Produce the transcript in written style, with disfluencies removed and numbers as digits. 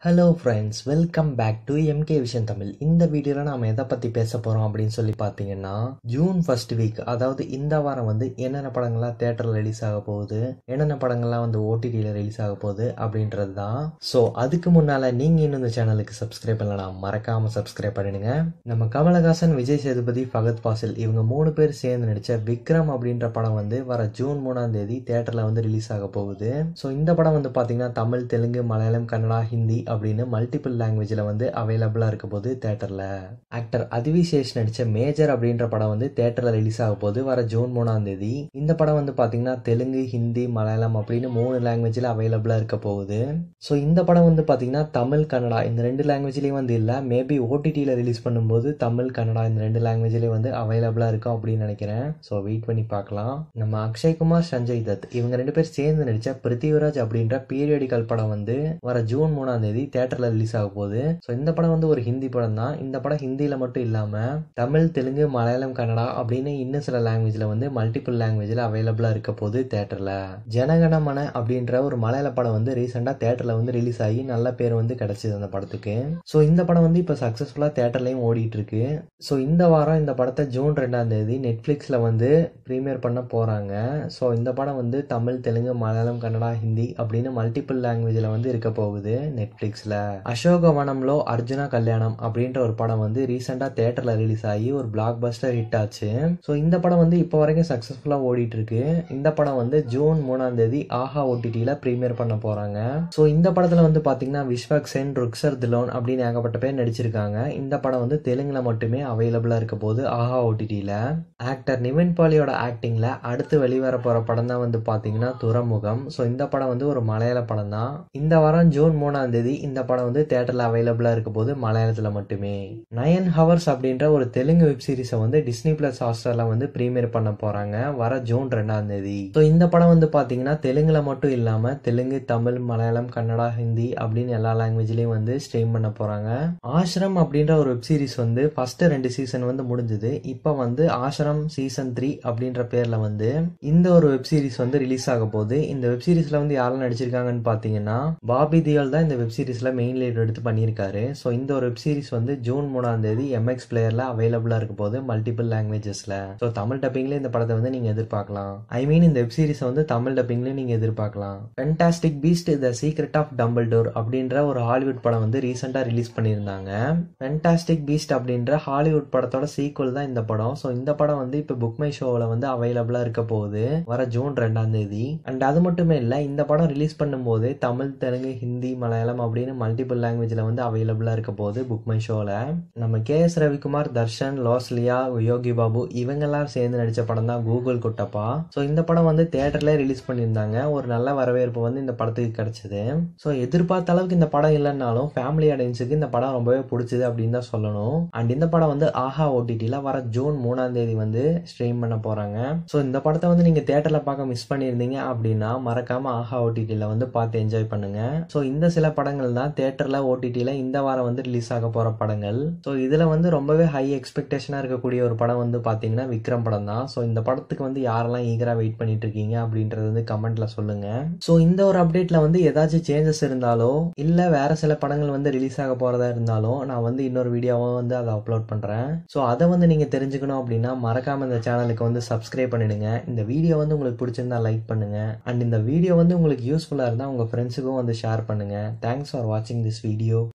Hello friends, welcome back to MK vision Tamil. இந்த வீடியோவில் நாம் எதை பற்றி பேச போகிறோம் அப்படின்னு சொல்லி பார்த்தீங்கன்னா, ஜூன் ஃபர்ஸ்ட் வீக், அதாவது இந்த வாரம் வந்து என்னென்ன படங்கள்லாம் தேட்டரில் ரிலீஸ் ஆக போகுது, என்னென்ன படங்கள்லாம் வந்து ஓடிடியில் ரிலீஸ் ஆக போகுது அப்படின்றது தான். ஸோ அதுக்கு முன்னால் நீங்கள் இன்னும் இந்த சேனலுக்கு சப்ஸ்கிரைப் பண்ணலாம், மறக்காமல் சப்ஸ்கிரைப் பண்ணிடுங்க. நம்ம கமலஹாசன், விஜய் சேதுபதி, ஃபகத் பாசில் இவங்க 3 பேர் சேர்ந்து நடித்த விக்ரம் அப்படின்ற படம் வந்து வர ஜூன் 3ஆம் தேதி தேட்டரில் வந்து ரிலீஸ் ஆக போகுது. ஸோ இந்த படம் வந்து பார்த்தீங்கன்னா தமிழ், தெலுங்கு, மலையாளம், கன்னடா, ஹிந்தி அப்படின்னு மல்டிபிள் லாங்குவேஜில் வந்து அவைலபிளாக இருக்க போது தேட்டரில். ஆக்டர் அதிவிசேஷ் நடித்த மேஜர் அப்படின்ற படம் வந்து தேட்டரில் ரிலீஸ் ஆக போது வர ஜூன் 3ஆம் தேதி. இந்த படம் வந்து பார்த்தீங்கன்னா தெலுங்கு, ஹிந்தி, மலையாளம் அப்படின்னு 3 லாங்குவேஜில் அவைலபிளாக இருக்க போகுது. ஸோ இந்த படம் வந்து பார்த்தீங்கன்னா தமிழ், கன்னடா இந்த 2 லாங்குவேஜ்லேயும் வந்து இல்லை, மேபி ஓடிடியில் ரிலீஸ் பண்ணும்போது தமிழ், கன்னடா இந்த 2 லாங்குவேஜ்லேயும் வந்து அவைலபிளாக இருக்கும் அப்படின்னு நினைக்கிறேன். ஸோ வெயிட் பண்ணி பார்க்கலாம். நம்ம அக்ஷய்குமார், சஞ்சய் தத் இவங்க 2 பேர் சேர்ந்து நடித்த பிருத்திவிராஜ் அப்படின்ற பீரியடிக்கல் படம் வந்து வர ஜூன் 3ஆம் தேதி தேட்டர்ல ரிலீஸ் ஆக போகுது. ஸோ இந்த படம் வந்து ஒரு ஹிந்தி படம் தான். இந்த படம் ஹிந்தியில மட்டும் இல்லாம தமிழ், தெலுங்கு, மலையாளம், கன்னடா அப்படின்னு இன்னும் சில லாங்குவேஜ்ல வந்து மல்டிபிள் லாங்குவேஜ்ல அவைலபிளா இருக்க போகுது தேட்டர்ல. ஜனகணமன அப்படின்ற ஒரு மலையாள படம் வந்து ரீசெண்டா தேட்டர்ல வந்து ரிலீஸ் ஆகி நல்ல பேர் வந்து கிடைச்சது அந்த படத்துக்கு. ஸோ இந்த படம் வந்து இப்ப சக்சஸ்ஃபுல்லா தேட்டர்லயும் ஓடிட்டு இருக்கு. ஸோ இந்த வாரம் இந்த படத்தை ஜூன் 2ஆம் தேதி நெட்ஃபிளிக்ஸ்ல வந்து பிரீமியர் பண்ண போறாங்க. ஸோ இந்த படம் வந்து தமிழ், தெலுங்கு, மலையாளம், கன்னடா, ஹிந்தி அப்படின்னு மல்டிபிள் லாங்குவேஜ்ல வந்து இருக்க போகுது நெட்ஃபிளிக்ஸ்ல. அசோகவனம்லோ அர்ஜுனா கல்யாணம் அப்படின்ற ஒரு படம் வந்து ரீசெண்டா தேட்டர்ல ரிலீஸ் ஆகி ஒரு பிளாக் பஸ்டர் ஹிட் ஆச்சு. ஸோ இந்த படம் வந்து இப்போ வரைக்கும் சக்சஸ்ஃபுல்லா ஓடிட்டு இருக்கு. இந்த படம் வந்து ஜூன் 3ஆம் தேதி ஆஹா ஓடிடியில பிரீமியர் பண்ண போறாங்க. ஸோ இந்த படத்துல வந்து பாத்தீங்கன்னா விஸ்வக் சென், ருக்சர் திலோன் அப்படின்னு ஏகப்பட்ட பேர் நடிச்சிருக்காங்க. இந்த படம் வந்து தெலுங்குல மட்டுமே அவைலபிளா இருக்க போது ஆஹா ஓடிடியில. ஆக்டர் நிவின் பாலியோட ஆக்டிங்ல அடுத்து வெளிவர போற படம் தான் வந்து பாத்தீங்கன்னா துறைமுகம். ஸோ இந்த படம் வந்து ஒரு மலையாள படம் தான். இந்த வாரம் ஜூன் 3ஆம் தேதி இந்த படம் வந்து தியேட்டர்ல அவைலபிளா இருக்க போது மலையாளத்துல மட்டுமே. 9 ஹவர்ஸ் அப்படின்ற ஒரு தெலுங்கு வெப் சீரிஸை வந்து டிஸ்னி பிளஸ் ஹாட்ஸ்டார்ல வந்து பிரீமியர் பண்ண போறாங்க வர ஜூன் 2ஆம் தேதி. ஸோ இந்த படம் வந்து பாத்தீங்கன்னா தெலுங்குல மட்டும் இல்லாம தெலுங்கு, தமிழ், மலையாளம், கன்னடா, ஹிந்தி அப்படின்னு எல்லா லாங்குவேஜ்லயும் வந்து ஸ்ட்ரீம் பண்ண போறாங்க. ஆசிரம் அப்படின்ற ஒரு வெப் சீரிஸ் வந்து ஃபர்ஸ்ட் 2 சீசன் வந்து முடிஞ்சது. இப்ப வந்து ஆசிரம் சீசன் 3 அப்படின்ற பேர்ல வந்து இந்த ஒரு வெப் சீரிஸ் வந்து ரிலீஸ் ஆக போகுது. இந்த வெப் சீரிஸ்ல வந்து யாரெல்லாம் நடிச்சிருக்காங்கன்னு பாத்தீங்கன்னா பாபி தியோல் தான் இந்த வெப் சீரிஸ்ல மெயின் லீட் எடுத்து பண்ணியிருக்காரு. ஸோ இந்த ஒரு வெப் சீரிஸ் வந்து ஜூன் 3ஆம் தேதி எம்எக்ஸ் பிளேயர்ல அவைலபிளா இருக்க போது மல்டிபிள் லாங்குவேஜஸ்ல. ஸோ தமிழ் டப்பிங்ல இந்த படத்தை வந்து நீங்க எதிர்பார்க்கலாம். ஐ மீன் இந்த வெப் சீரிஸ் வந்து தமிழ் டப்பிங்ல நீங்க எதிர்பார்க்கலாம். Fantastic beast the secret of Dumbledore அப்படின்ற ஒரு ஹாலிவுட் படம் வந்து ரீசெண்டா ரிலீஸ் பண்ணியிருந்தாங்க. ஃபென்டாஸ்டிக் பீஸ்ட் அப்படின்ற ஹாலிவுட் படத்தோட சீக்வல் தான் இந்த படம். ஸோ இந்த படம் வந்து இப்போ புக் மை ஷோவில் வந்து அவைலபிளா இருக்க போகுது வர ஜூன் 2ஆம் தேதி. அண்ட் அது மட்டுமே இல்லை, இந்த படம் ரிலீஸ் பண்ணும்போது தமிழ், தெலுங்கு, ஹிந்தி, மலையாளம் அப்படின்னு மல்டிபிள் லாங்குவேஜ்ல வந்து அவைலபிளா இருக்க போது புக் மை ஷோல. நம்ம KS ரவிக்குமார், தர்ஷன், லோஸ்லியா, யோகி பாபு இவங்க எல்லாம் சேர்ந்து நடிச்ச படம் தான் கூகுள் குட்டப்பா. ஸோ இந்த படம் வந்து தியேட்டர்ல ரிலீஸ் பண்ணியிருந்தாங்க. ஒரு நல்ல வரவேற்பு வந்து இந்த படத்துக்கு கிடைச்சது. ஸோ எதிர்பார்த்த அளவுக்கு இந்த படம் இல்லைன்னாலும் ஃபேமிலி ஆடியன்ஸுக்கு இந்த படம் ரொம்பவே பிடிச்சது அப்படின்னு தான் சொல்லணும். அண்ட் இந்த படம் வந்து ஆஹா ஓடிடில வர ஜூன் 3ஆம் தேதி வந்து ஸ்ட்ரீம் பண்ண போறாங்க. ஸோ இந்த படத்தை வந்து நீங்க தியேட்டர்ல பார்க்க மிஸ் பண்ணியிருந்தீங்க அப்படின்னா மறக்காம ஆஹா ஓடிடில வந்து பார்த்து என்ஜாய் பண்ணுங்க. ஸோ இந்த சில படங்கள் தான் தியேட்டர்ல ஓடிடில இந்த வாரம் வந்து ரிலீஸ் ஆக போற படங்கள். ஸோ இதுல வந்து ரொம்பவே ஹை எக்ஸ்பெக்டேஷனா இருக்கக்கூடிய ஒரு படம் வந்து பாத்தீங்கன்னா விக்ரம் படம் தான். ஸோ இந்த படத்துக்கு வந்து யாரெல்லாம் ஈகரா வெயிட் பண்ணிட்டு இருக்கீங்க அப்படின்றது வந்து கமெண்ட்ல சொல்லுங்க. ஸோ இந்த ஒரு அப்டேட்ல வந்து ஏதாச்சும் சேஞ்சஸ் இருந்தாலோ இல்ல வேற சில படங்கள் வந்து ரிலீஸ் ஆக போறதா இருந்தாலும் நான் வந்து இன்னொரு வீடியோவும் வந்து அதை அப்லோட் பண்றேன். ஸோ அதை வந்து நீங்க தெரிஞ்சுக்கணும் அப்படின்னா மறக்காம இந்த சேனலுக்கு வந்து சப்ஸ்கிரைப் பண்ணிடுங்க. இந்த வீடியோ வந்து உங்களுக்கு பிடிச்சிருந்தா லைக் பண்ணுங்க. அண்ட் இந்த வீடியோ வந்து உங்களுக்கு யூஸ்ஃபுல்லா இருந்தா உங்க ஃப்ரெண்ட்ஸுக்கும் வந்து ஷேர் பண்ணுங்க. தேங்க்ஸ் ஃபார் வாட்சிங் திஸ் வீடியோ.